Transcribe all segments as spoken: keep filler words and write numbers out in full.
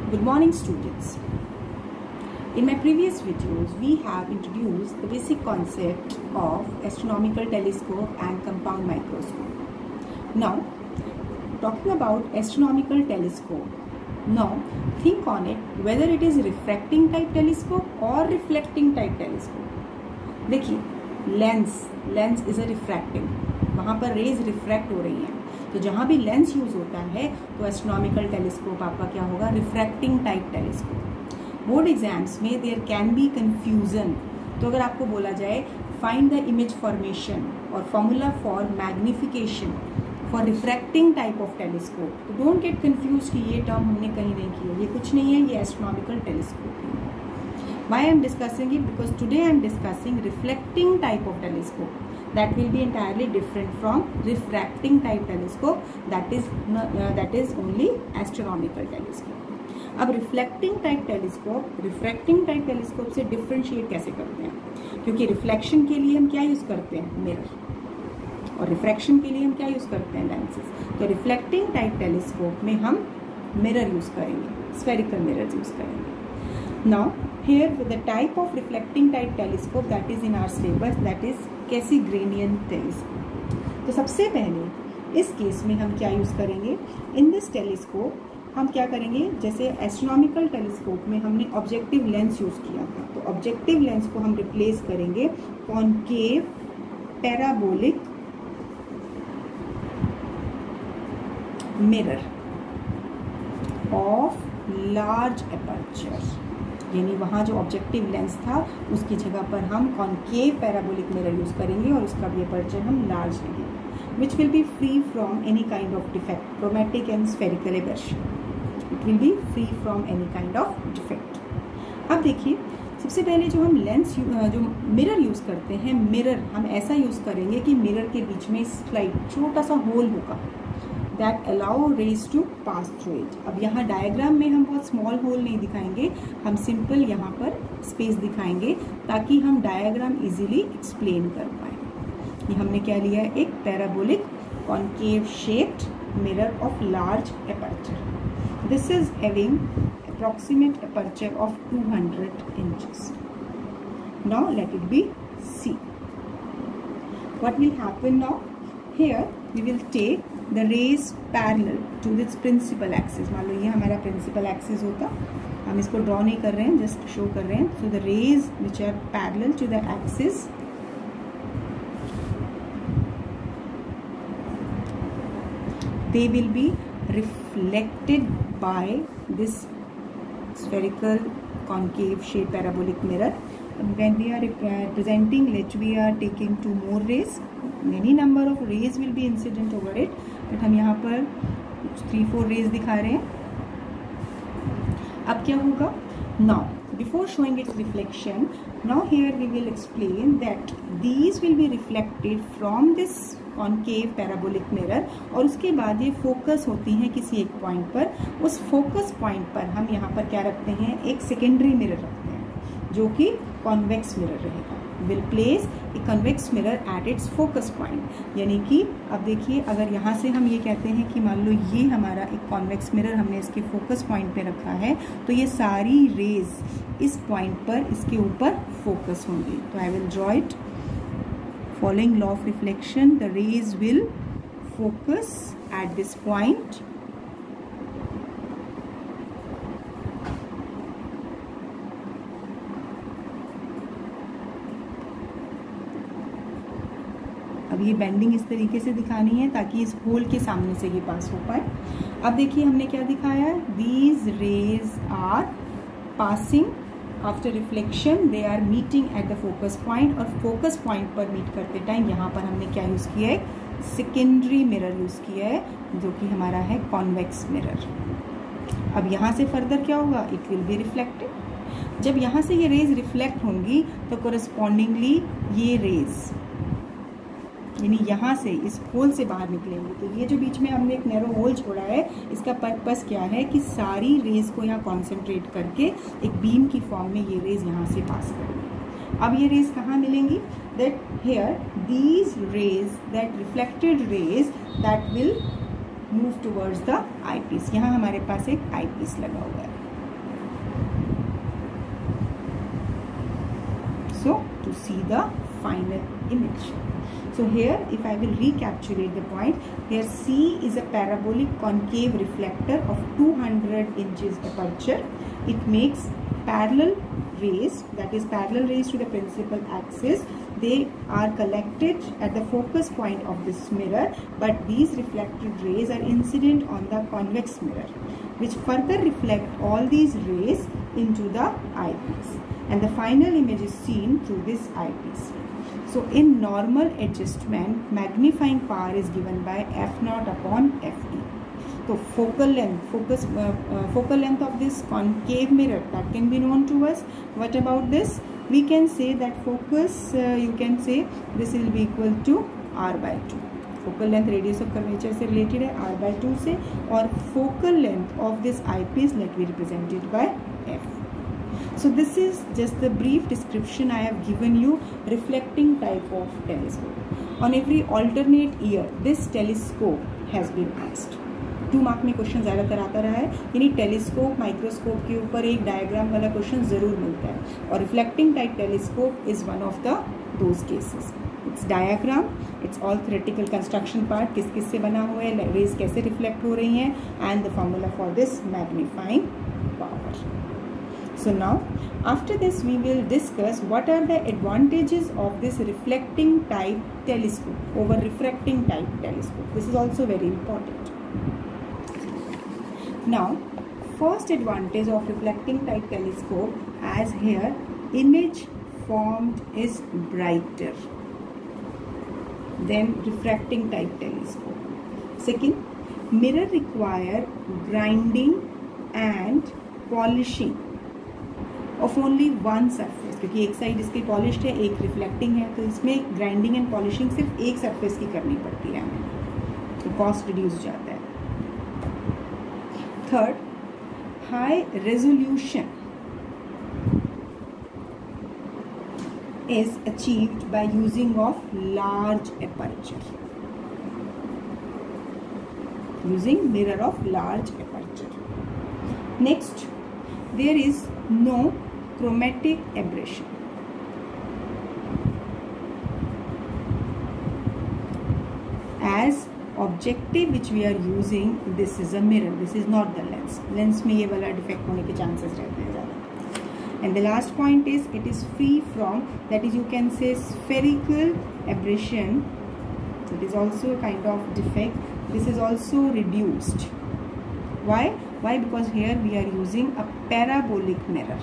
Good morning, students. In my previous videos, we have introduced the basic concept of astronomical telescope and compound microscope. Now, talking about astronomical telescope, now think on it whether it is refracting type telescope or reflecting type telescope. देखिए, lens lens is a refracting, वहाँ पर raise refract हो रही हैं, तो जहाँ भी lens use होता है तो एस्ट्रोनॉमिकल टेलीस्कोप आपका क्या होगा, refracting type telescope. Board exams में देयर कैन बी कंफ्यूजन, तो अगर आपको बोला जाए फाइंड द इमेज फॉर्मेशन और formula for magnification for refracting type of telescope, तो डोंट गेट कंफ्यूज कि ये टर्म हमने कहीं नहीं की है, ये कुछ नहीं है, ये एस्ट्रोनॉमिकल टेलीस्कोप है। Why I am discussing it? Because today I am discussing reflecting type of telescope that will be entirely different from refracting type telescope that is not, uh, that is only astronomical telescope. अब reflecting type telescope refracting type telescope से differentiate कैसे करते हैं? क्योंकि reflection के लिए हम क्या यूज करते हैं, mirror, और refraction के लिए हम क्या यूज करते हैं, lenses। तो reflecting type telescope में हम mirror यूज करेंगे, spherical mirrors यूज करेंगे। Now here the type of reflecting type telescope that is in our syllabus, that is Cassegrainian telescope। तो सबसे पहले इस केस में हम क्या यूज करेंगे, इन दिस टेलीस्कोप हम क्या करेंगे, जैसे एस्ट्रोनॉमिकल टेलीस्कोप में हमने ऑब्जेक्टिव लेंस यूज किया था, तो ऑब्जेक्टिव लेंस को हम रिप्लेस करेंगे concave parabolic mirror of large aperture, यानी वहाँ जो ऑब्जेक्टिव लेंस था उसकी जगह पर हम कॉनकेव पैराबोलिक मिरर यूज करेंगे और उसका भी अपर्चर हम लार्ज लेंगे, which will be free from any kind of defect, chromatic and spherical aperture, it will be free from any kind of defect. अब देखिए, सबसे पहले जो हम लेंस जो मिरर यूज करते हैं, मिरर हम ऐसा यूज करेंगे कि मिरर के बीच में स्लाइट छोटा सा होल होगा that allow rays to pass through it। अब यहाँ डायग्राम में हम बहुत स्मॉल होल नहीं दिखाएंगे, हम सिंपल यहाँ पर स्पेस दिखाएंगे ताकि हम डायग्राम इजीली एक्सप्लेन कर पाए। ये हमने क्या लिया है, एक parabolic concave shaped mirror of large aperture. This is having approximate aperture of two hundred inches. Now let it be see what will happen. Now here we will take the rays parallel to this principal axis। मान लो ये हमारा principal axis होता, हम इसको draw नहीं कर रहे हैं, जस्ट शो कर रहे हैं। so the rays which are parallel to the axis they will be reflected by this spherical concave shaped parabolic mirror। when we are representing, let we are taking two more rays, many number of rays will be incident over it, but हम यहाँ पर three four rays दिखा रहे हैं। अब क्या होगा, now before showing its reflection, now here we will explain that these will be reflected from this concave parabolic mirror, और उसके बाद ये फोकस होती हैं किसी एक पॉइंट पर। उस फोकस पॉइंट पर हम यहाँ पर क्या रखते हैं, एक सेकेंडरी मिरर रखते हैं जो कि कॉन्वेक्स मिरर रहेगा। Will place a convex mirror at its focus point, यानी कि अब देखिए, अगर यहाँ से हम ये कहते हैं कि मान लो ये हमारा एक कॉन्वेक्स मिरर हमने इसके फोकस पॉइंट पे रखा है, तो ये सारी रेज इस पॉइंट पर इसके ऊपर फोकस होंगी। तो I will draw it following law of reflection, the rays will focus at this point अब ये बेंडिंग इस तरीके से दिखानी है ताकि इस होल के सामने से ये पास हो पाए। अब देखिए हमने क्या दिखाया है, these rays are passing after reflection, they are meeting at the focus point, और फोकस पॉइंट पर मीट करते टाइम यहाँ पर हमने क्या यूज किया है, सेकेंडरी मिरर यूज किया है जो कि हमारा है कॉन्वेक्स मिरर। अब यहाँ से फर्दर क्या होगा, इट विल बी रिफ्लेक्टेड। जब यहाँ से ये रेज रिफ्लेक्ट होंगी तो कोरस्पॉन्डिंगली ये रेज यानी यहाँ से इस होल से बाहर निकलेंगे। तो ये जो बीच में हमने एक नैरो होल छोड़ा है, इसका पर्पस क्या है कि सारी रेज को यहाँ कॉन्सेंट्रेट करके एक बीम की फॉर्म में ये रेज यहाँ से पास करेंगे। अब ये रेज कहाँ मिलेंगी, that here these rays, that reflected rays that will move towards the eyepiece. यहाँ हमारे पास एक आई पीस लगा हुआ है। So to see the final image. So here if I will recapitulate the point, here C is a parabolic concave reflector of two hundred inches aperture. It makes parallel rays, that is parallel rays to the principal axis. They are collected at the focus point of this mirror, but these reflected rays are incident on the convex mirror, which further reflect all these rays into the eyepiece, and the final image is seen through this eyepiece. So in normal adjustment, magnifying power is given by F naught upon F E. So focal length, focus, uh, uh, focal length of this concave mirror, that can be known to us. What about this? We can say that focus, uh, you can say this will be equal to R by two. Focal length radius of curvature से related है R by two से, और focal length of this eyepiece let be represented by F. So this is just the brief description I have given you reflecting type of telescope. On every alternate year, this telescope has been asked. Two mark में question ज़्यादातर आता रहा है, यानी telescope microscope के ऊपर एक diagram वाला क्वेश्चन ज़रूर मिलता है, और reflecting type telescope is one of the those cases. Its diagram, it's all theoretical construction part, किस किस से बना हुआ है, रेज कैसे रिफ्लेक्ट हो रही हैं, and the formula for this magnifying power. So now after this we will discuss what are the advantages of this reflecting type telescope over refracting type telescope. This is also very important. Now first advantage of reflecting type telescope, as here image formed is brighter than refracting type telescope. Second, mirror require grinding and polishing of only one surface, क्योंकि एक side इसकी polished है, एक reflecting है, तो इसमें grinding and polishing सिर्फ एक सरफेस की करनी पड़ती है हमें, तो कॉस्ट रिड्यूस हो जाता है. Third, high resolution is achieved by using of large aperture, using mirror of large aperture. Next, there is no chromatic aberration. As objective which we are using, this is a mirror, this is not the lens. Lens में ये वाला defect होने के chances रहते हैं ज़्यादा. And the last point is it is free from, that is you can say spherical aberration. So it is also a kind of defect. This is also reduced. Why? Why? Because here we are using a parabolic mirror.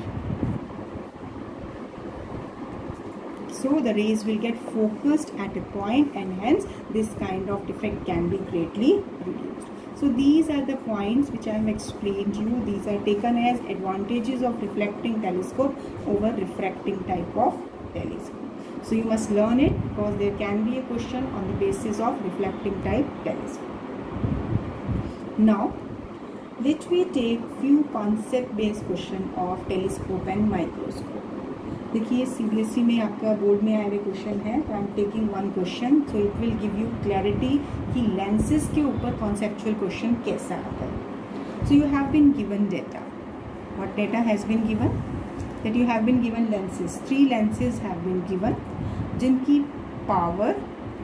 So the rays will get focused at a point, and hence this kind of defect can be greatly reduced. So these are the points which I have explained to you. These are taken as advantages of reflecting telescope over refracting type of telescope. So you must learn it, because there can be a question on the basis of reflecting type telescope. Now let me take few concept based question of telescope and microscope. देखिए CBSE में आपका board में आए हुए question है, तो I am taking one question, so it will give you clarity कि lenses के ऊपर कॉन्सेप्चुअल क्वेश्चन कैसा आता है. So you have been given data. What data has been given? That you have been given lenses. Three lenses have been given, जिनकी power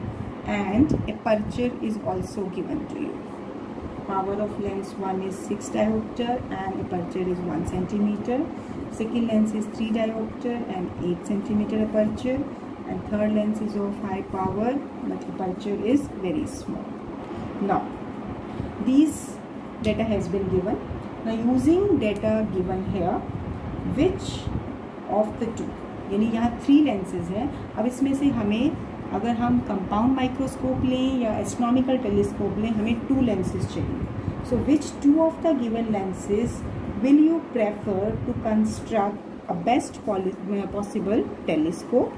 and aperture is also given to you. Power of lens one is six diopter and aperture is one centimeter. Second lens is three diopter and eight centimeter aperture, and third lens is of high power but aperture is very small. Now these data has been given. Now using data given here, which of the two, यानी यहाँ three lenses हैं. अब इसमें से हमें, अगर हम compound microscope लें या एस्ट्रोनॉमिकल टेलीस्कोप लें, हमें टू लेंसेज चाहिए. So which two of the given lenses will you prefer to construct a best possible telescope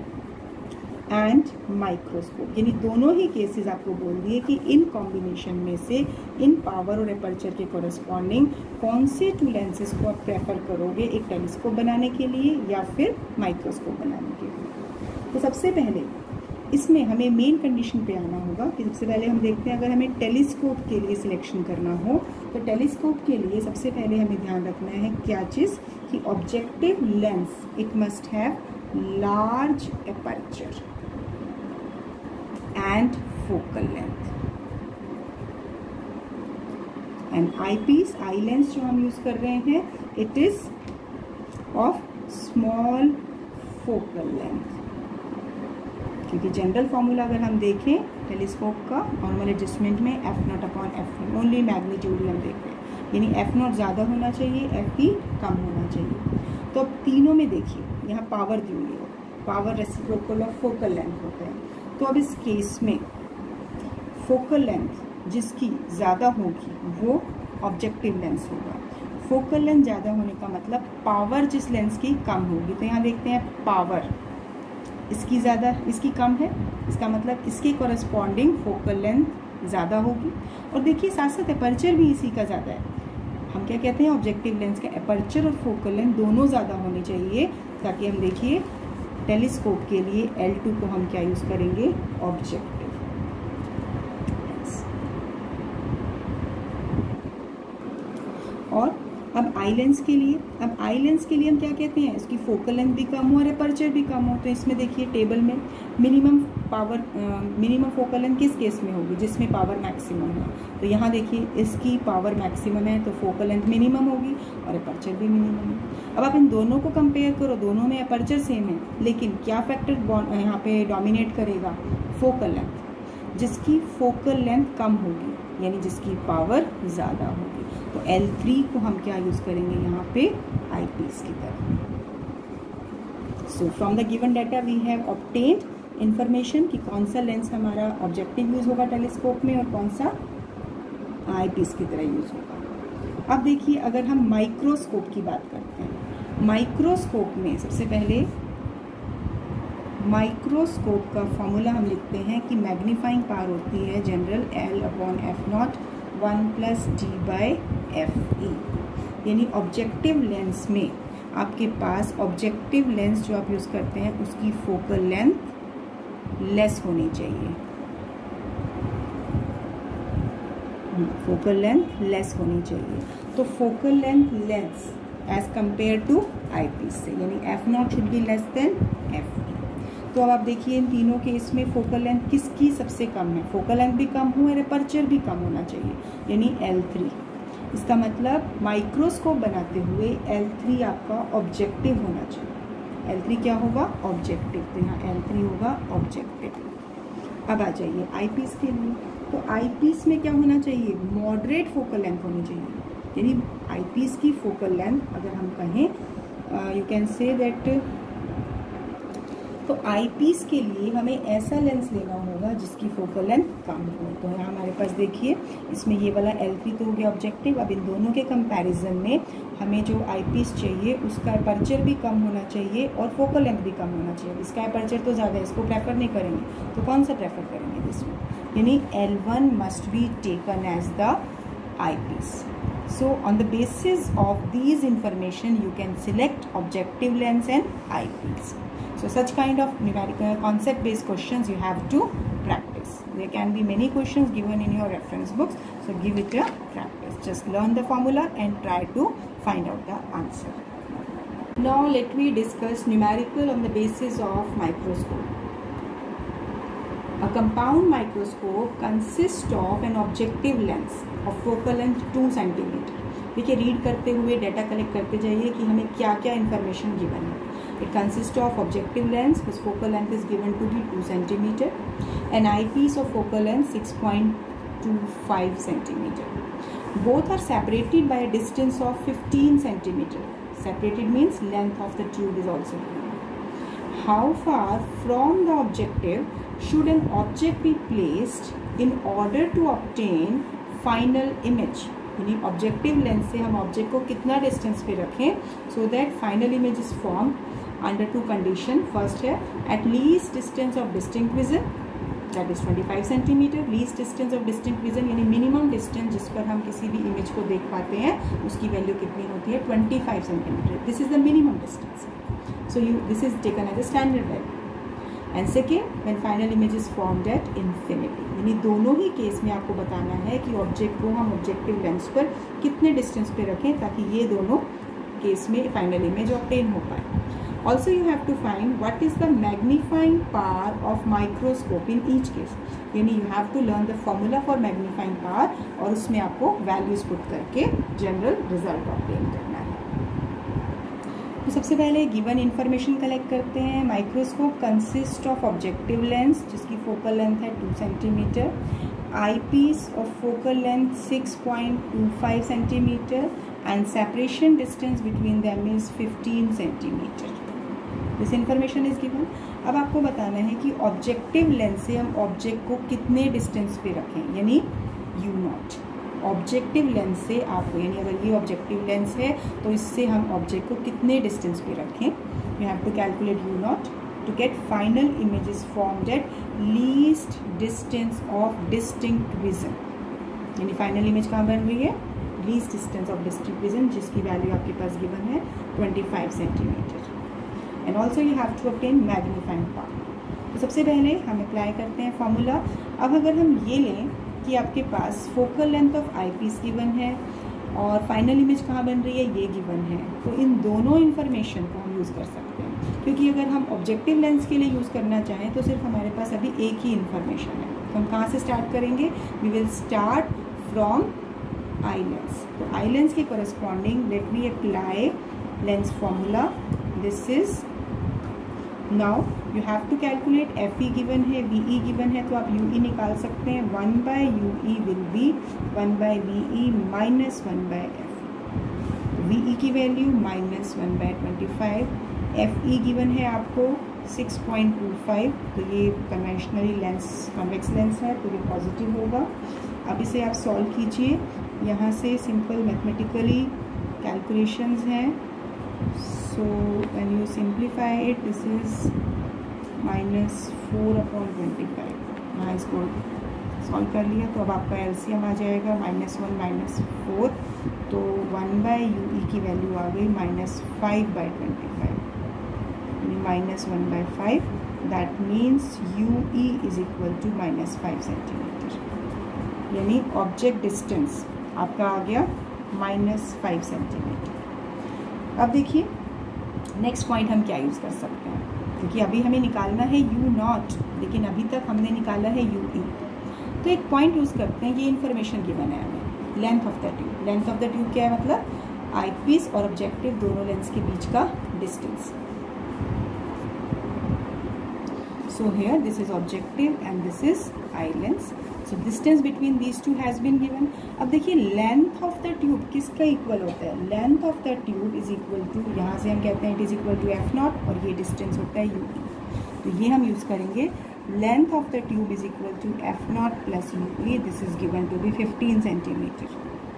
and microscope? यानी दोनों ही केसेस आपको बोल दिए कि इन कॉम्बिनेशन में से इन पावर और अपर्चर के कोरस्पॉन्डिंग कौन से टू लेंसेज को आप प्रेफर करोगे, एक टेलीस्कोप बनाने के लिए या फिर माइक्रोस्कोप बनाने के लिए. तो सबसे पहले इसमें हमें मेन कंडीशन पे आना होगा कि सबसे पहले हम देखते हैं, अगर हमें टेलीस्कोप के लिए सिलेक्शन करना हो तो टेलीस्कोप के लिए सबसे पहले हमें ध्यान रखना है क्या चीज़, कि objective lens it must have large aperture and focal length. And eyepiece, eye lens जो हम यूज कर रहे हैं, it is of small focal length. क्योंकि जनरल फॉर्मूला अगर हम देखें टेलीस्कोप का नॉर्मल एडजस्टमेंट में F not upon F only magnitude ही हम देख रहे हैं, यानी एफ नॉट ज़्यादा होना चाहिए, एफ ई कम होना चाहिए. तो अब तीनों में देखिए यहाँ पावर दी हुई है, power reciprocal of focal length होता है. तो अब इस केस में फोकल लेंथ जिसकी ज़्यादा होगी वो ऑब्जेक्टिव लेंस होगा. फोकल लेंथ ज़्यादा होने का मतलब पावर जिस लेंस की कम होगी. तो यहाँ देखते हैं पावर इसकी ज़्यादा, इसकी कम है, इसका मतलब इसके कॉरेस्पॉन्डिंग फोकल लेंथ ज़्यादा होगी. और देखिए साथ साथ एपर्चर भी इसी का ज़्यादा है. हम क्या कहते हैं, ऑब्जेक्टिव लेंस का एपर्चर और फोकल लेंथ दोनों ज़्यादा होनी चाहिए, ताकि हम देखिए टेलीस्कोप के लिए एल टू को हम क्या यूज़ करेंगे, ऑब्जेक्टिव लेंस. और अब आई लेंस के लिए, अब आई लेंस के लिए हम क्या कहते हैं, इसकी फोकल लेंथ भी कम हो और एपर्चर भी कम हो. तो इसमें देखिए टेबल में minimum power, minimum focal length किस केस में होगी, जिसमें पावर मैक्सिमम है. तो यहाँ देखिए इसकी पावर मैक्सिमम है तो फोकल लेंथ मिनिमम होगी और एपर्चर भी मिनिमम है. अब आप इन दोनों को कंपेयर करो, दोनों में एपर्चर सेम है, लेकिन क्या फैक्टर यहाँ पे डोमिनेट करेगा, फोकल लेंथ. जिसकी फोकल लेंथ कम होगी यानी जिसकी पावर ज़्यादा होगी. तो एल थ्री को हम क्या यूज़ करेंगे यहाँ पे, आई पीस की तरह. So from the given data we have obtained information कि कौन सा लेंस हमारा ऑब्जेक्टिव यूज़ होगा टेलीस्कोप में और कौन सा आई पीस की तरह यूज़ होगा. अब देखिए अगर हम माइक्रोस्कोप की बात करते हैं, माइक्रोस्कोप में सबसे पहले माइक्रोस्कोप का फॉर्मूला हम लिखते हैं कि मैग्नीफाइंग पावर होती है general L upon F naught one plus D by F E. यानी ऑब्जेक्टिव लेंस में आपके पास ऑब्जेक्टिव लेंस जो आप यूज़ करते हैं उसकी फोकल लेंथ लेस होनी चाहिए, फोकल लेंथ लेस होनी चाहिए. तो focal length less as compared to eyepiece से, यानी F naught should be less than F. तो अब आप देखिए इन तीनों के इसमें फोकल लेंथ किसकी सबसे कम है, फोकल लेंथ भी कम हो और एपर्चर भी कम होना चाहिए, यानी एल थ्री. इसका मतलब माइक्रोस्कोप बनाते हुए एल थ्री आपका ऑब्जेक्टिव होना चाहिए. एल थ्री क्या होगा, ऑब्जेक्टिव. तो यहाँ एल थ्री होगा ऑब्जेक्टिव. अब आ जाइए आई पीस के लिए. तो आई पीस में क्या होना चाहिए, मॉडरेट फोकल लेंथ होनी चाहिए. यानी आई पीस की फोकल लेंथ अगर हम कहें, यू कैन से दैट, तो आई पीस के लिए हमें ऐसा लेंस लेना होगा जिसकी फोकल लेंथ कम हो. तो यहाँ हमारे पास देखिए इसमें ये वाला एल थ्री तो हो गया ऑब्जेक्टिव. अब इन दोनों के कंपैरिजन में हमें जो आई पीस चाहिए उसका एपर्चर भी कम होना चाहिए और फोकल लेंथ भी कम होना चाहिए. इसका एपर्चर तो ज़्यादा है, इसको प्रेफर नहीं करेंगे. तो कौन सा प्रेफर करेंगे इसमें, यानी L one must be taken as the eyepiece. So on the basis of these information you can select objective lens and eyepiece. So such kind of numerical concept based questions you have to practice. There can be many questions given in your reference books, so give it a practice. Just learn the formula and try to find out the answer. Now let me discuss numerical on the basis of microscope. A compound microscope consists of an objective lens of focal length two centimeter. देखिए read करते हुए data collect करते जाइए कि हमें क्या क्या information given है. It consists of objective lens whose focal length is given to be two centimeter, an eyepiece of focal length six point two five centimeter. Both are separated by a distance of fifteen centimeter. Separated means length of the tube is also given. How far from the objective should an object be placed in order to obtain final image? यानी objective lens से हम object को कितना distance पे रखें so that final image is form under two condition. First है at least distance of distinct vision, that is twenty five centimeter. Least distance of distinct vision यानी minimum distance जिस पर हम किसी भी इमेज को देख पाते हैं उसकी वैल्यू कितनी होती है, twenty five centimeter. This is the minimum distance. So you this is taken as a standard value. And second when final image is formed at infinity, यानी दोनों ही केस में आपको बताना है कि ऑब्जेक्ट को हम ऑब्जेक्टिव लेंस पर कितने डिस्टेंस पे रखें ताकि ये दोनों केस में फाइनल इमेज ऑब्टेन हो पाए. Also you have to find what is the magnifying power of microscope in each case. यानी you have to learn the formula for magnifying power और उसमें आपको values put करके general result obtain करना है. तो सबसे पहले गिवन इन्फॉर्मेशन कलेक्ट करते हैं. Microscope consist of objective lens जिसकी फोकल लेंथ है two centimeter, eyepiece of focal length six point two five centimeter and separation distance between them is fifteen centimeter. This information is given. अब आपको बताना है कि objective lens से हम object को कितने डिस्टेंस पे रखें, यानी यू नॉट. ऑब्जेक्टिव लेंस से आपको, यानी अगर ये ऑब्जेक्टिव लेंस है तो इससे हम ऑब्जेक्ट को कितने डिस्टेंस पे रखें. You have to calculate U naught to get final images formed at least distance of distinct vision. यानी फाइनल इमेज कहाँ बन रही है, least distance of distinct vision जिसकी वैल्यू आपके पास गिवन है twenty five centimeter. And also you have to obtain magnifying power. तो सबसे पहले हम अप्लाई करते हैं फॉर्मूला. अब अगर हम ये लें कि आपके पास focal length of eyepiece given है और फाइनल इमेज कहाँ बन रही है, ये गिवन है, तो इन दोनों इन्फॉर्मेशन को हम यूज़ कर सकते हैं. क्योंकि अगर हम ऑब्जेक्टिव लेंस के लिए यूज़ करना चाहें तो सिर्फ हमारे पास अभी एक ही इन्फॉर्मेशन है. तो हम कहाँ से स्टार्ट करेंगे, we will start from eye lens. तो आई लेंस के corresponding let me apply lens formula. This is now you have to calculate F E given है, वी ई गिवन है, तो आप यू ई निकाल सकते हैं. One by U E will be one by V E minus one by F. V E की value minus one by twenty five. F E given है आपको सिक्स पॉइंट टू फाइव, तो ये conventionally lens convex lens है तो ये positive होगा. अब इसे आप सॉल्व कीजिए. यहाँ से सिंपल मैथमेटिकली कैलकुलेशंस हैं. So when you simplify it, this is minus four upon twenty five. यहाँ इसको सॉल्व कर लिया तो अब आपका एलसीएम आ जाएगा माइनस वन माइनस फोर, तो वन बाय यू ई की वैल्यू आ गई minus five by twenty five, minus one by five. That means U E is equal to minus five centimeter. यानी ऑब्जेक्ट डिस्टेंस आपका आ गया माइनस फाइव सेंटीमीटर. अब देखिए नेक्स्ट पॉइंट हम क्या यूज़ कर सकते हैं, क्योंकि अभी हमें निकालना है यू नॉट, लेकिन अभी तक हमने निकाला है यू ई. तो एक पॉइंट यूज़ करते हैं, ये इन्फॉर्मेशन गिवन है हमें, length of the tube. Length of the tube क्या है, मतलब आई पीस और ऑब्जेक्टिव दोनों लेंस के बीच का distance. So here this is objective and this is eye lens. So distance between these two has been given. अब देखिए लेंथ ऑफ द ट्यूब किसका इक्वल होता है, length of the tube is equal to, यहाँ से हम कहते हैं it is equal to F not और ये डिस्टेंस होता है यू ई. तो ये हम यूज़ करेंगे length of the tube is equal to F naught plus U E. This is given to be fifteen centimeter.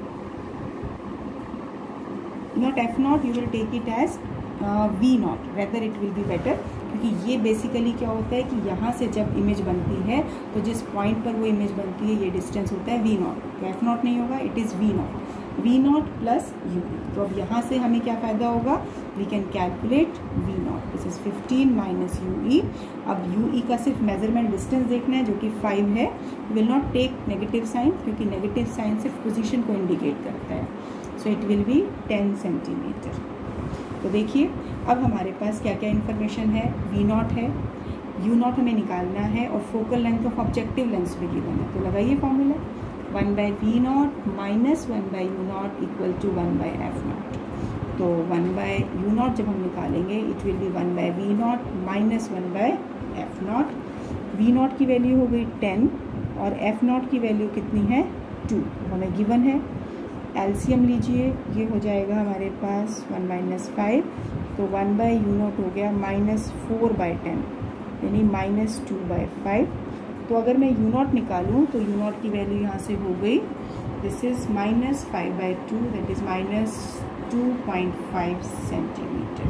Not F naught, you will take it as V naught, rather it will be better, क्योंकि ये basically क्या होता है कि यहाँ से जब image बनती है तो जिस पॉइंट पर वो इमेज बनती है ये डिस्टेंस होता है वी नॉट. तो एफ नॉट नहीं होगा, it is V naught. V naught plus U. तो अब यहाँ से हमें क्या फ़ायदा होगा, we can calculate V naught. This is fifteen minus U E. अब यू ई का सिर्फ मेजरमेंट डिस्टेंस देखना है जो कि फाइव है. Will not take negative sign, क्योंकि नेगेटिव साइन सिर्फ पोजिशन को इंडिकेट करता है. So it will be ten centimeter. तो देखिए अब हमारे पास क्या क्या इन्फॉर्मेशन है, वी नॉट है, यू नॉट हमें निकालना है और focal length of objective lens भी गिवन है. तो लगाइए formula, one by V naught minus one by U naught equal to one by F naught. तो वन बाई यू नॉट जब हम निकालेंगे it will be one by V naught minus one by F naught. V naught की value हो गई ten और F not की value कितनी है, टू, हमें गिवन है. एलसीएम लीजिए, ये हो जाएगा हमारे पास वन माइनस फाइव, तो वन बाई यू नॉट हो गया माइनस फोर बाई टेन, यानी माइनस टू बाई फाइव. तो अगर मैं यू नॉट निकालूँ तो यू नॉट की वैल्यू यहाँ से हो गई, this is minus five by two, that is minus two point five centimeter.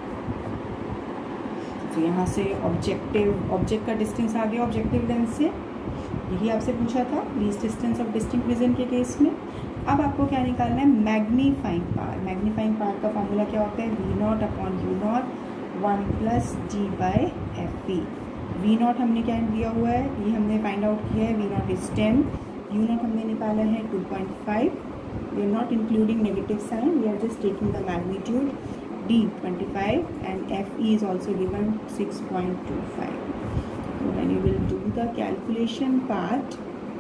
तो यहाँ से ऑब्जेक्टिव ऑब्जेक्ट का डिस्टेंस आ गया ऑब्जेक्टिव लेंस से. यही आपसे पूछा था least distance of distinct vision के केस में. अब आपको क्या निकालना है, मैग्नीफाइंग पावर. मैग्नीफाइंग पावर का फॉर्मूला क्या होता है, V naught upon U naught one plus D by F E. V naught हमने क्या दिया हुआ है, ये हमने फाइंड आउट किया है, V naught is ten, U naught हमने निकाला है two point five. We are not including negative sign, we are just taking the magnitude. D twenty-five and F E is also given six point two five. So when you will do the calculation part,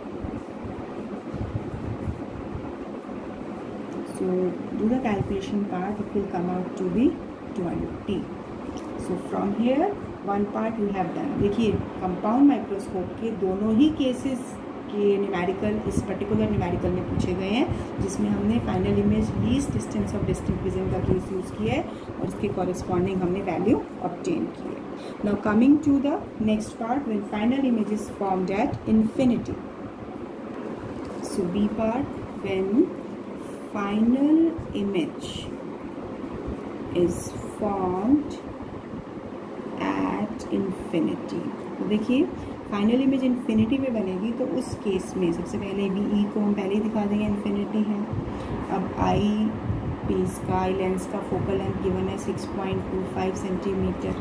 so do the calculation part, it will come out to be twenty. So from here one part you have done. देखिए compound microscope के दोनों ही cases के numerical इस particular numerical में पूछे गए हैं, जिसमें हमने final image least distance of distinct vision का केस यूज़ किया है और इसके कॉरेस्पॉन्डिंग हमने वैल्यू ऑब्टेन की है. Now coming to the next part, when final image is formed at infinity. So B part, when final image is formed at infinity. तो देखिए फाइनल इमेज इन्फिनिटी पे बनेगी, तो उस केस में सबसे पहले वी ई को हम पहले ही दिखा देंगे इन्फिनिटी है. अब आई पीस का आई लेंस का फोकल लेंथ गिवन है six point two five centimetre.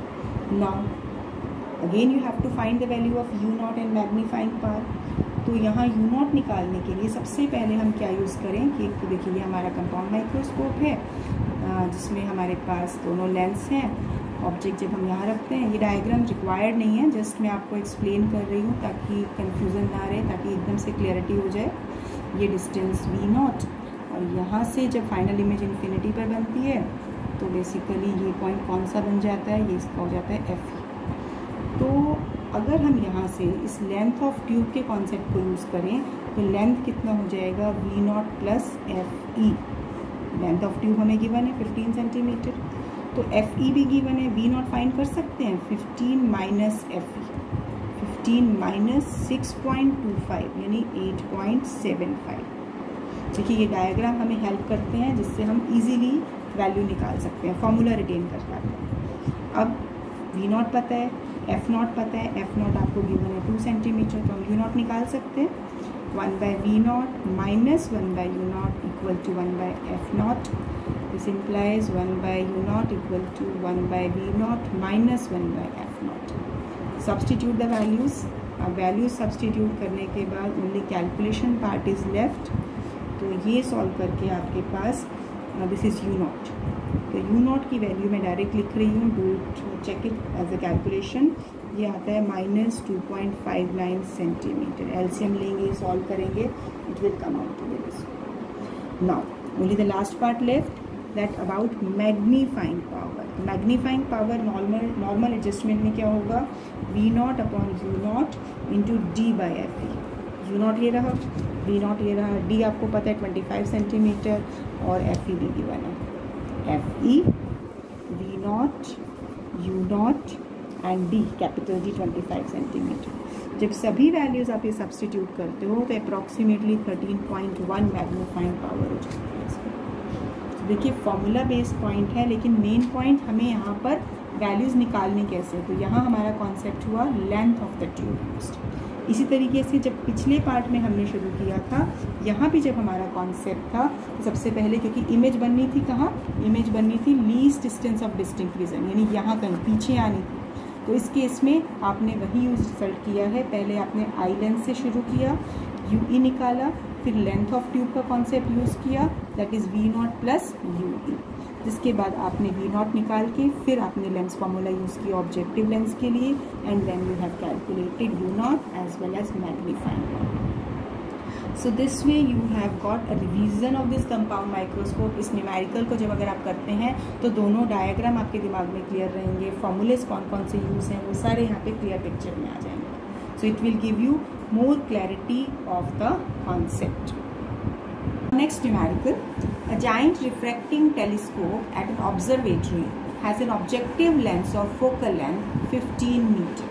Now again you have to find the value of U naught and magnifying power. तो यहाँ यू नॉट निकालने के लिए सबसे पहले हम क्या यूज़ करें कि तो देखिए ये हमारा कंपाउंड माइक्रोस्कोप है जिसमें हमारे पास दोनों लेंस हैं. ऑब्जेक्ट जब हम यहाँ रखते हैं, ये डायग्राम रिक्वायर्ड नहीं है, जस्ट मैं आपको एक्सप्लेन कर रही हूँ ताकि कंफ्यूजन ना रहे, ताकि एकदम से क्लियरिटी हो जाए. ये डिस्टेंस वी नॉट, और यहाँ से जब फाइनल इमेज इन्फिनिटी पर बनती है तो बेसिकली ये पॉइंट कौन सा बन जाता है, ये इसका हो जाता है एफ ई. तो अगर हम यहाँ से इस लेंथ ऑफ ट्यूब के कॉन्सेप्ट को यूज़ करें तो लेंथ कितना हो जाएगा, V naught plus F E. Length of tube हमें गिवन है फिफ्टीन सेंटीमीटर, तो एफ ई भी गिवन है. वी नॉट फाइंड कर सकते हैं, fifteen minus F E, fifteen minus six point two five यानी एट पॉइंट सेवन फाइव. देखिए ये डायग्राम हमें हेल्प करते हैं जिससे हम इजीली वैल्यू निकाल सकते हैं, फॉर्मूला रिटेन कर पाते हैं. अब वी नॉट पता है, एफ नॉट पता है. एफ नॉट आपको गिवन है टू सेंटीमीटर, तो हम यू नॉट निकाल सकते हैं. One by V naught minus one by U naught equal to one by F naught. This implies one by u naught equal to one by v naught minus one by f naught. Substitute the values. अब values substitute करने के बाद only calculation part is left. तो ये solve करके आपके पास uh, this is u naught. तो u naught की वैल्यू मैं डायरेक्ट लिख रही हूँ, do it check it as a calculation. ये आता है minus two point five nine centimeter. LCM लेंगे, सॉल्व करेंगे, it will come out to this. Now only the last part left. That about magnifying power. Magnifying power normal normal adjustment में क्या होगा, v naught upon u naught into D by F E. u naught ये रहा, v not ये रहा, d आपको पता है ट्वेंटी फाइव सेंटीमीटर और एफ ई भी गिवन है. F E, v naught, u naught and d capital D twenty five centimeter. जब सभी वैल्यूज़ आप ये सब्सटीट्यूट करते हो तो approximately thirteen point one magnifying power हो जाती है. देखिए फॉर्मूला बेस्ड पॉइंट है, लेकिन मेन पॉइंट हमें यहाँ पर वैल्यूज़ निकालने कैसे. तो यहाँ हमारा कॉन्सेप्ट हुआ length of the tube used. इसी तरीके से जब पिछले पार्ट में हमने शुरू किया था, यहाँ भी जब हमारा कॉन्सेप्ट था तो सबसे पहले क्योंकि इमेज बननी थी कहाँ, इमेज बननी थी least distance of distinct vision, यानी यहाँ कहीं पीछे आनी थी. तो इस केस में आपने वही यूज रिजल्ट किया है. पहले आपने आई लेंथ से शुरू किया, यू ई निकाला, फिर लेंथ ऑफ ट्यूब का कॉन्सेप्ट यूज़ किया, that is V naught plus U E. जिसके बाद आपने वी नॉट निकाल के फिर आपने लेंस फार्मूला यूज़ किया ऑब्जेक्टिव लेंस के लिए, and then you have calculated U naught as well as magnifying. So this way you have got a revision of this compound microscope. इस न्यूमेरिकल को जब अगर आप करते हैं तो दोनों डायग्राम आपके दिमाग में क्लियर रहेंगे, फॉर्मूलेस कौन कौन से यूज़ हैं वो सारे यहाँ पे क्लियर पिक्चर में आ जाएंगे. So it will give you more clarity of the concept. Next numerical, a giant refracting telescope at an observatory has an objective lens of focal length fifteen meter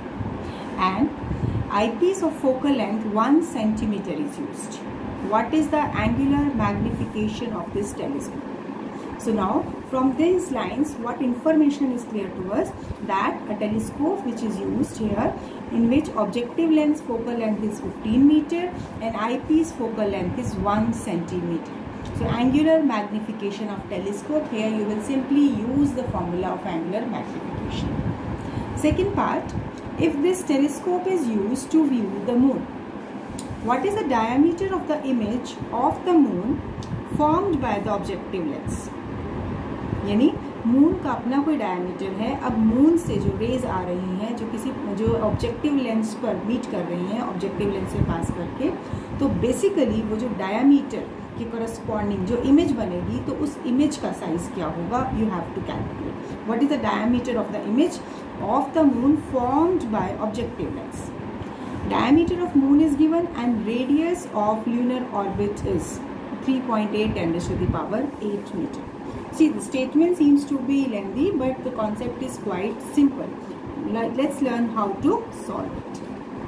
and eyepiece of focal length one centimeter is used. What is the angular magnification of this telescope? So now from these lines what information is clear to us, that a telescope which is used here in which objective lens focal length is fifteen meter and eyepiece focal length is one centimeter. So angular magnification of telescope, here you will simply use the formula of angular magnification. Second part, if this telescope is used to view the moon, what is the diameter of the image of the moon formed by the objective lens? यानी moon का अपना कोई diameter है। अब moon से जो raise आ रही हैं, जो किसी जो ऑब्जेक्टिव लेंस पर मीट कर रही हैं, ऑब्जेक्टिव लेंस से पास करके, तो बेसिकली वो जो डायमीटर के करस्पॉन्डिंग जो इमेज बनेगी, तो उस इमेज का साइज क्या होगा, you have to calculate what is the diameter of the image of the moon formed by objective lens. Diameter of moon is given and radius of lunar orbit is three point eight ten to the power eight meter. See, the statement seems to be lengthy, but the concept is quite simple. Let's learn how to solve it.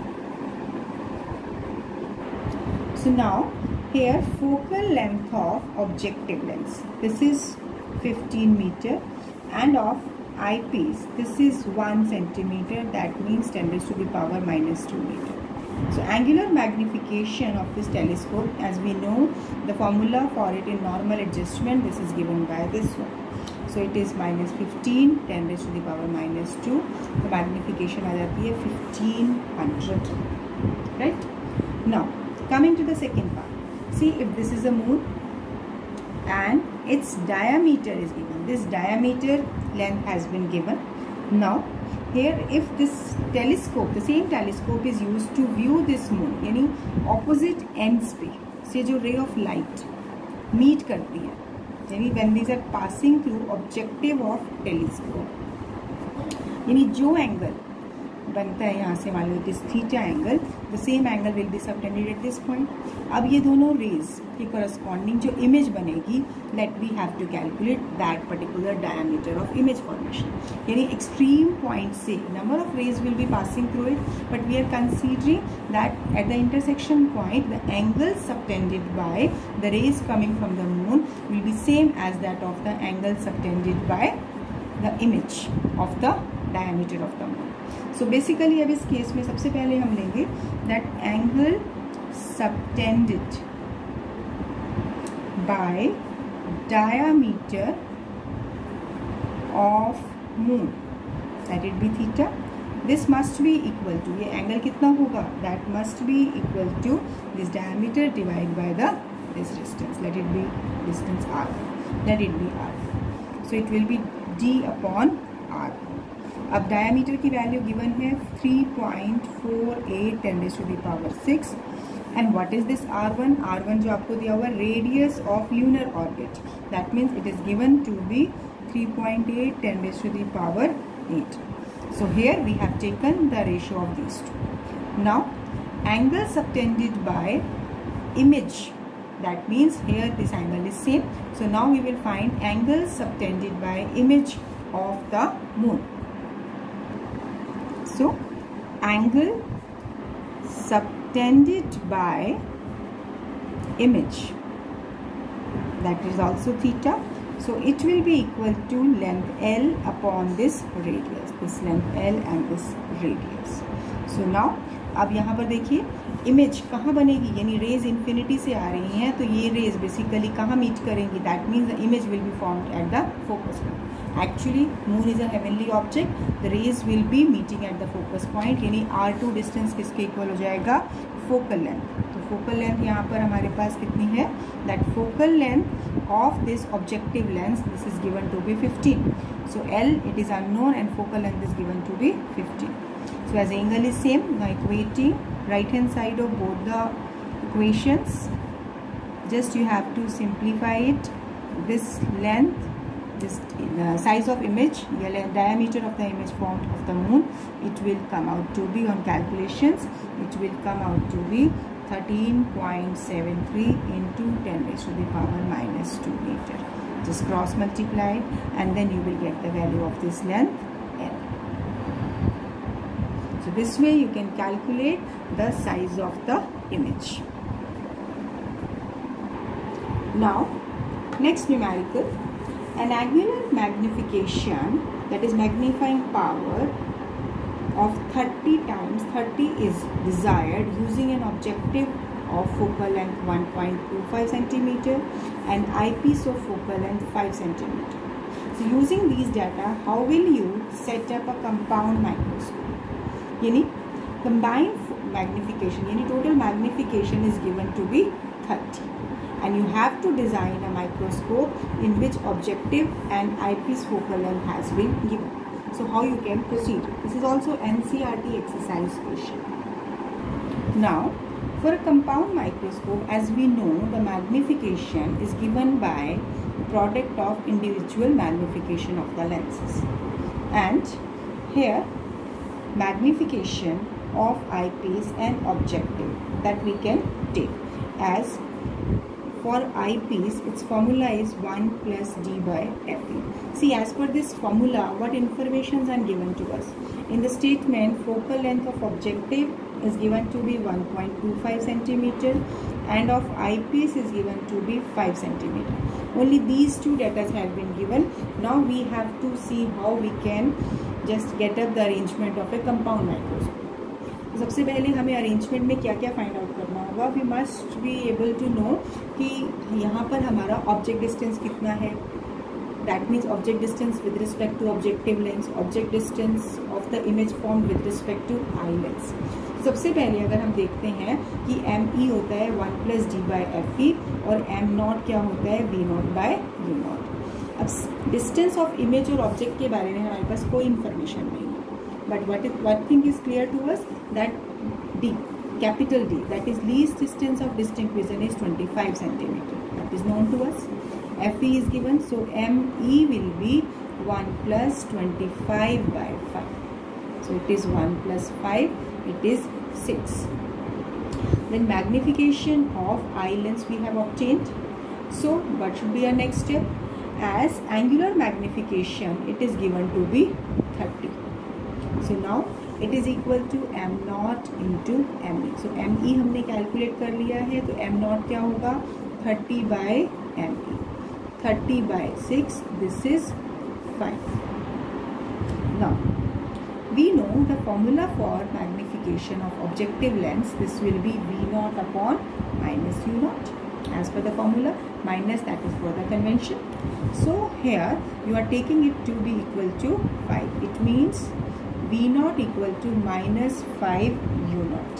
So now here focal length of objective lens, this is fifteen meter, and of eyepiece, this is one centimeter, that means ten raised to the power minus two meter. So angular magnification of this telescope, as we know, the formula for it in normal adjustment, this is given by this one. So it is minus fifteen, ten raised to the power minus two. The magnification आ जाती है fifteen hundred, right? Now coming to the second part, see if this is a moon and its diameter is given. This diameter length has been given. Now here if this telescope, the same telescope is used to view this moon, यानी opposite ends पे से जो ray of light meet करती है, यानी when these are passing through objective of telescope, यानी जो angle बनता है यहाँ से, मान लो it is theta angle, the same angle will be subtended at this point. अब ये दोनों रेज के करस्पॉन्डिंग जो इमेज बनेगी, let we have to calculate that particular diameter of image formation. यानी एक्सट्रीम पॉइंट से number of rays will be passing through it, but we are considering that at the intersection point the angle subtended by the rays coming from the moon will be same as that of the angle subtended by the image of the diameter of the moon. So basically अब इस case में सबसे पहले हम लेंगे that angle subtended by diameter of moon, that it be theta. This must be equal to, ये angle कितना होगा, that must be equal to this diameter divide by the this distance, let it be distance R, let it be R. So it will be D upon R. अब diameter की value given है three point four eight ten raise to the power six. And what is this R one? R one जो आपको दिया हुआ radius of lunar orbit, that means it is given to be three point eight ten raise to the power eight. So here we have taken the ratio of these two. Now angle subtended by image, that means here this angle is same. So now we will find angle subtended by image of the moon. So angle subtended by image, that is also theta. So it will be equal to length L upon this radius, this length L and this radius. So now अब यहाँ पर देखिए image कहाँ बनेगी, यानी raise infinity से आ रही हैं, तो ये रेज बेसिकली कहाँ मीट करेंगी, that means the image will be formed at the focus point. Actually moon is a heavenly object, the rays will be meeting at the focus point, यानी R two distance किसके equal हो जाएगा, focal length. तो focal length यहाँ पर हमारे पास कितनी है, that focal length of this objective lens, this is given to be fifteen. So L it is unknown and focal length is given to be fifteen. So as angle is same, now equating right hand side of both the equations, just you have to simplify it. This length, this uh, size of image, the diameter of the image formed of the moon, it will come out to be, on calculations, it will come out to be thirteen point seven three into ten raised to the power minus two meter. Just cross multiply and then you will get the value of this length L. So this way you can calculate the size of the image. Now next numerical, an angular magnification, that is magnifying power of thirty times thirty is desired using an objective of focal length one point two five centimeter and eyepiece of focal length five centimeter. So using these data, how will you set up a compound microscope? यानी combined magnification, यानी total magnification is given to be thirty and you have to design a microscope in which objective and eyepiece focal length has been given. So how you can proceed? This is also N C E R T exercise question. Now, for a compound microscope, as we know, the magnification is given by product of individual magnification of the lenses, and here magnification of eyepiece and objective that we can take. As for eyepiece, its formula is one plus D by F E. See, as per this formula, what informations are given to us? In the statement, focal length of objective is given to be one point two five centimeter and of eyepiece is given to be five centimeter. Only these two data have been given. Now we have to see how we can just get up the arrangement of a compound microscope. तो सबसे पहले हमें arrangement में क्या क्या find out करना होगा? We must be able to know कि यहाँ पर हमारा ऑब्जेक्ट डिस्टेंस कितना है. That means object distance with respect to objective lens, object distance of the image form with respect to eye lens. सबसे पहले अगर हम देखते हैं कि एम ई होता है one plus D by F E और एम नॉट क्या होता है? V naught by U naught. अब डिस्टेंस ऑफ इमेज और ऑब्जेक्ट के बारे में हमारे पास कोई इन्फॉर्मेशन नहीं है. But what is what thing is clear to us, that D, capital D, that is least distance of distinct vision is twenty-five centimeter. That is known to us. F E is given, so M E will be one plus twenty-five by five. So it is one plus five. It is six. Then magnification of eye lens we have obtained. So what should be our next step? As angular magnification, it is given to be thirty. So now it is equal to m naught into m e. So m e हमने calculate कर लिया है, तो m naught क्या होगा? thirty by m e. thirty by six, this is five. Now we know the formula for magnification of objective lens. This will be v naught upon minus u naught. As per the formula, minus, that is for the convention. So here you are taking it to be equal to five. It means v naught equal to minus five u naught.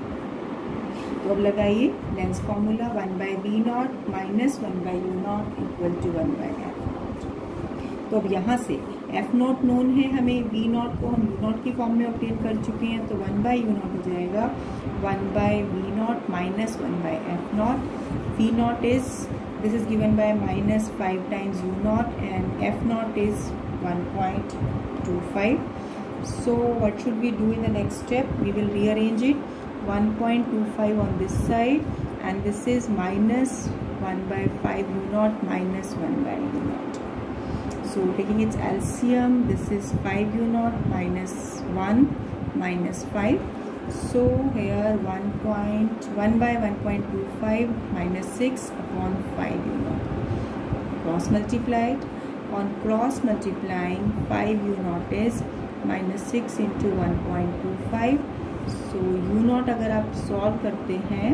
तो अब लगाइए lens formula, one by V naught minus one by U naught equal to one by F naught. तो अब यहाँ से F not known है हमें, we naught को हम यू नॉट की फॉर्म में ऑब्टेन कर चुके हैं, तो वन बाई यू नॉट हो जाएगा one by V naught minus one by F naught. V naught is this is given by minus five times U naught and F naught is one point two five. So what should we do in the next step? We will rearrange it. one point two five on this side and this is minus one by five u naught minus one by u naught. So taking its L C M, this is five u naught minus one minus five. So here one point one by one point two five minus six upon five u naught. Cross multiplied. On cross multiplying, five u naught is minus six into one point two five. So U naught अगर आप solve करते हैं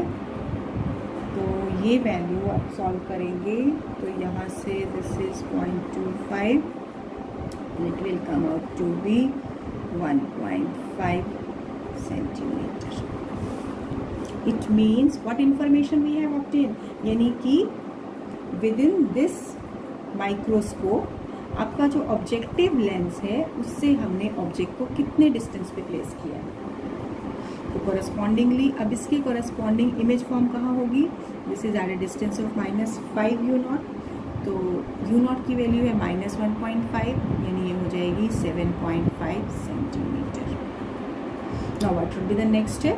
तो ये value आप solve करेंगे तो यहाँ से this is point two five, it will come out to be one point five centimetre. It means what information we have obtain, यानी कि विद इन दिस माइक्रोस्कोप आपका जो ऑब्जेक्टिव लेंस है उससे हमने ऑब्जेक्ट को कितने डिस्टेंस पे प्लेस किया है. तो कोरस्पॉन्डिंगली अब इसके कोरस्पॉन्डिंग इमेज फॉर्म कहाँ होगी? This is at a distance of minus five U naught. तो यू नॉट की वैल्यू है माइनस वन पॉइंट फाइव, यानी ये हो जाएगी seven point five centimetre. Now what should be the next step?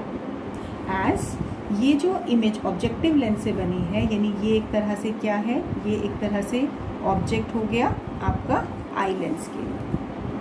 As ये जो इमेज ऑब्जेक्टिव लेंस से बनी है, यानी ये एक तरह से क्या है? ये एक तरह से ऑब्जेक्ट हो गया आपका आई लेंस के लिए.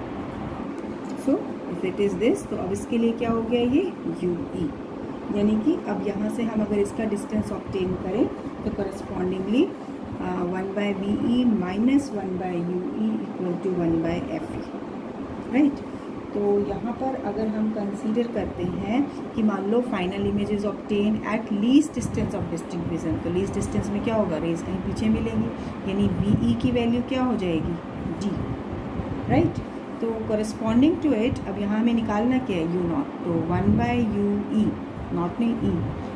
So if it is this, तो अब इसके लिए क्या हो गया? ये यू ई, यानी कि अब यहाँ से हम अगर इसका डिस्टेंस ऑब्टेन करें तो correspondingly one by V E minus one by U E equal to one by F E. Right. तो यहाँ पर अगर हम कंसीडर करते हैं कि मान लो final image is obtain at least distance of distinct vision, तो लीस्ट डिस्टेंस में क्या होगा? रेज कहीं पीछे मिलेंगी, यानी वी ई की वैल्यू क्या हो जाएगी? डी. राइट. तो करस्पॉन्डिंग टू इट अब यहाँ हमें निकालना क्या है? U naught. तो one by U E, naught नहीं E,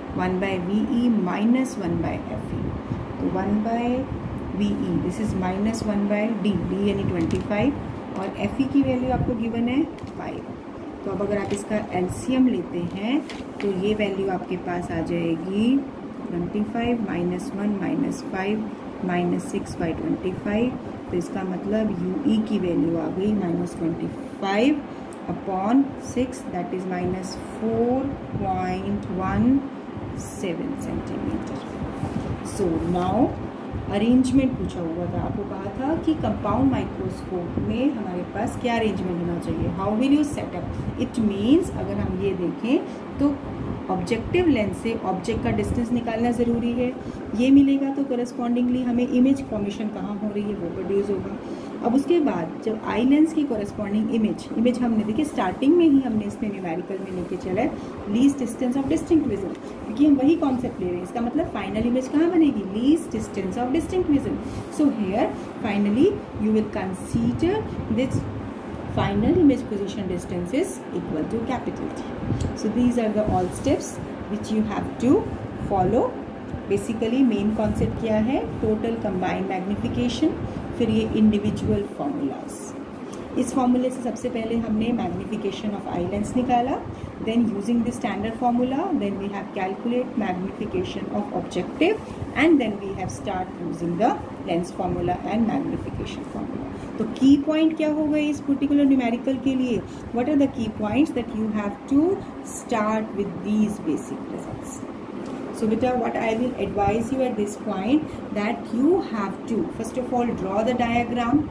one by V E minus one by F E, तो one by V E this is minus one by D, D यानी ट्वेंटी फाइव, और एफ ई की value आपको given है five. तो अब अगर आप इसका एलसीएम लेते हैं तो ये वैल्यू आपके पास आ जाएगी twenty five minus one minus five minus six by twenty five, तो इसका मतलब यू ई की वैल्यू आ गई minus twenty five upon six, that is minus four point one seven centimetre. So now arrangement पूछा हुआ था, आपको कहा था कि कंपाउंड माइक्रोस्कोप में हमारे पास क्या अरेंजमेंट होना चाहिए, how will you set up. It means अगर हम ये देखें तो ऑब्जेक्टिव लेंस से ऑब्जेक्ट का डिस्टेंस निकालना ज़रूरी है, ये मिलेगा तो करस्पॉन्डिंगली हमें इमेज फॉर्मेशन कहाँ हो रही है वो प्रोड्यूस होगा। अब उसके बाद जब आई लेंस की कॉरेस्पॉन्डिंग इमेज इमेज हमने देखिए स्टार्टिंग में ही हमने इसमें न्यूमेरिकल में लेके चला है least distance of distinct vision, क्योंकि हम वही कॉन्सेप्ट ले रहे हैं। इसका मतलब फाइनल इमेज कहाँ बनेगी, least distance of distinct vision. So here finally you will consider this final image position distance is equal to capital T. So these are the all steps which you have to follow. Basically main concept क्या है, total combined magnification, फिर ये individual formulas. इस फॉर्मूले से सबसे पहले हमने मैग्निफिकेशन ऑफ आई लेंस निकाला, then using the standard formula then we have calculate magnification of objective and then we have start using the lens formula and magnification formula. तो की पॉइंट क्या हो गए इस पर्टिकुलर न्यूमेरिकल के लिए, what are the key points that you have to start with these basic results. So beta, what I will advise you at this point that you have to first of all draw the diagram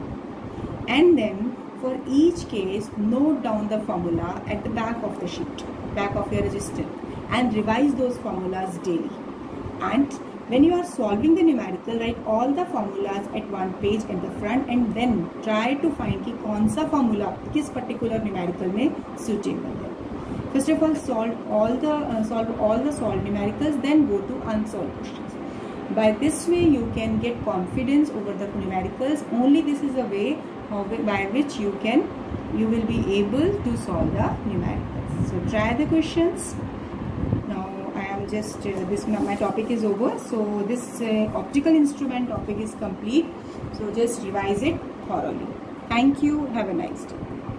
and then for each case note down the formula at the back of the sheet, back of your register, and revise those formulas daily. And when you are solving the numerical, write all the formulas at one page at the front and then try to find कि कौन सा formula किस particular numerical में suitable है. First of all, solve all the uh, solve all the solved numericals, then go to unsolved questions. By this way, you can get confidence over the numericals. Only this is a way how, by which you can you will be able to solve the numericals. So try the questions. Now I am just uh, this my topic is over. So this uh, optical instrument topic is complete. So just revise it thoroughly. Thank you. Have a nice day.